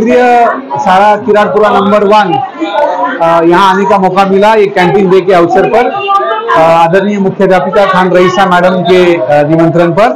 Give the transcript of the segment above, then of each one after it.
क्षेत्रीय शाला किरारपुरा नंबर 1 यहाँ आने का मौका मिला ये कैंटीन डे के अवसर पर आदरणीय मुख्याध्यापिका खान रईसा मैडम के निमंत्रण पर।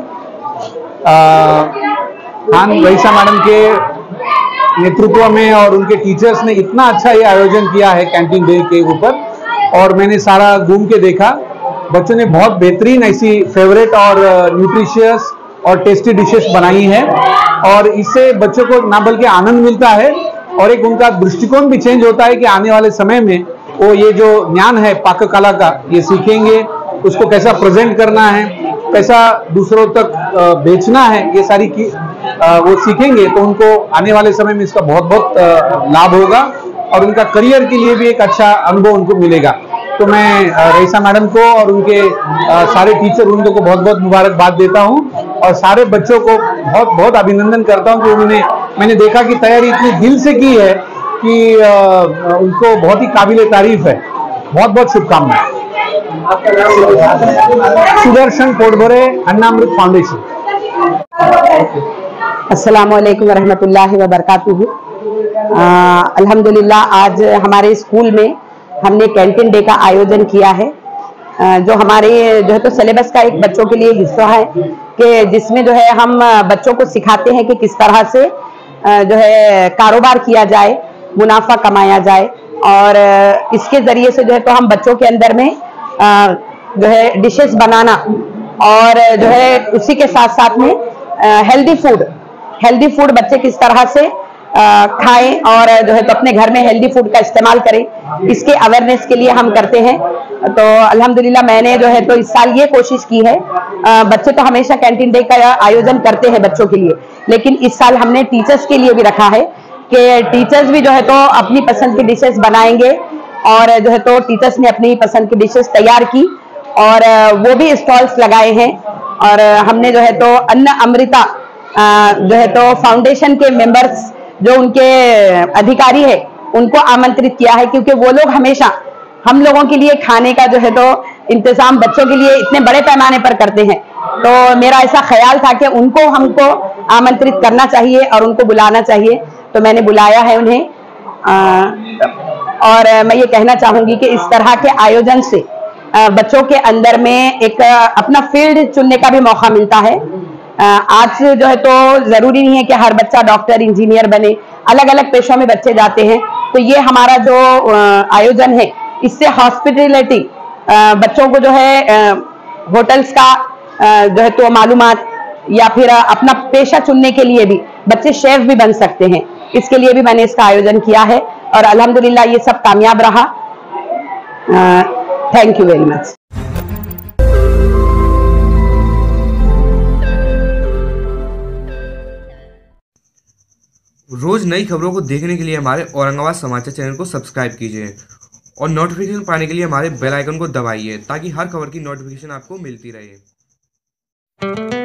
खान रईसा मैडम के नेतृत्व में और उनके टीचर्स ने इतना अच्छा ये आयोजन किया है कैंटीन डे के ऊपर, और मैंने सारा घूम के देखा। बच्चों ने बहुत बेहतरीन ऐसी फेवरेट और न्यूट्रिशियस और टेस्टी डिशेस बनाई हैं, और इससे बच्चों को ना बल्कि आनंद मिलता है और एक उनका दृष्टिकोण भी चेंज होता है कि आने वाले समय में वो ये जो ज्ञान है पाक कला का ये सीखेंगे, उसको कैसा प्रेजेंट करना है, कैसा दूसरों तक बेचना है, ये सारी वो सीखेंगे तो उनको आने वाले समय में इसका बहुत बहुत लाभ होगा और उनका करियर के लिए भी एक अच्छा अनुभव उनको मिलेगा। तो मैं रईसा मैडम को और उनके सारे टीचर उनको को बहुत बहुत मुबारकबाद देता हूं और सारे बच्चों को बहुत बहुत अभिनंदन करता हूं कि मैंने देखा कि तैयारी इतनी दिल से की है कि उनको बहुत ही काबिले तारीफ है। बहुत बहुत शुभकामनाएं। सुदर्शन कोटभरे अन्नामृत फाउंडेशन। अस्सलामुअलैकुम वरहमतुल्लाहि वबरकातुहू। अल्हम्दुलिल्लाह आज हमारे स्कूल में हमने कैंटीन डे का आयोजन किया है, जो हमारे जो है तो सिलेबस का एक बच्चों के लिए हिस्सा है कि जिसमें जो है हम बच्चों को सिखाते हैं कि किस तरह से जो है कारोबार किया जाए, मुनाफा कमाया जाए, और इसके जरिए से जो है तो हम बच्चों के अंदर में जो है डिशेस बनाना और जो है उसी के साथ साथ में हेल्दी फूड बच्चे किस तरह से खाएं और जो है तो अपने घर में हेल्दी फूड का इस्तेमाल करें, इसके अवेयरनेस के लिए हम करते हैं। तो अल्हम्दुलिल्लाह मैंने जो है तो इस साल ये कोशिश की है, बच्चे तो हमेशा कैंटीन डे का आयोजन करते हैं बच्चों के लिए, लेकिन इस साल हमने टीचर्स के लिए भी रखा है कि टीचर्स भी जो है तो अपनी पसंद की डिशेस बनाएंगे, और जो है तो टीचर्स ने अपनी पसंद की डिशेस तैयार की और वो भी स्टॉल्स लगाए हैं। और हमने जो है तो अन्न अमृता जो है तो फाउंडेशन के मेंबर्स जो उनके अधिकारी है उनको आमंत्रित किया है, क्योंकि वो लोग हमेशा हम लोगों के लिए खाने का जो है तो इंतजाम बच्चों के लिए इतने बड़े पैमाने पर करते हैं। तो मेरा ऐसा ख्याल था कि उनको हमको आमंत्रित करना चाहिए और उनको बुलाना चाहिए, तो मैंने बुलाया है उन्हें। और मैं ये कहना चाहूंगी कि इस तरह के आयोजन से बच्चों के अंदर में एक अपना फील्ड चुनने का भी मौका मिलता है। आज जो है तो जरूरी नहीं है कि हर बच्चा डॉक्टर इंजीनियर बने, अलग अलग पेशों में बच्चे जाते हैं। तो ये हमारा जो आयोजन है इससे हॉस्पिटलिटी बच्चों को जो है होटल्स का जो है तो मालूमात, या फिर अपना पेशा चुनने के लिए भी बच्चे शेफ भी बन सकते हैं, इसके लिए भी मैंने इसका आयोजन किया है और अल्हम्दुलिल्लाह ये सब कामयाब रहा। Thank you very much. रोज नई खबरों को देखने के लिए हमारे औरंगाबाद समाचार चैनल को सब्सक्राइब कीजिए और नोटिफिकेशन पाने के लिए हमारे बेल आइकन को दबाइए ताकि हर खबर की नोटिफिकेशन आपको मिलती रहे।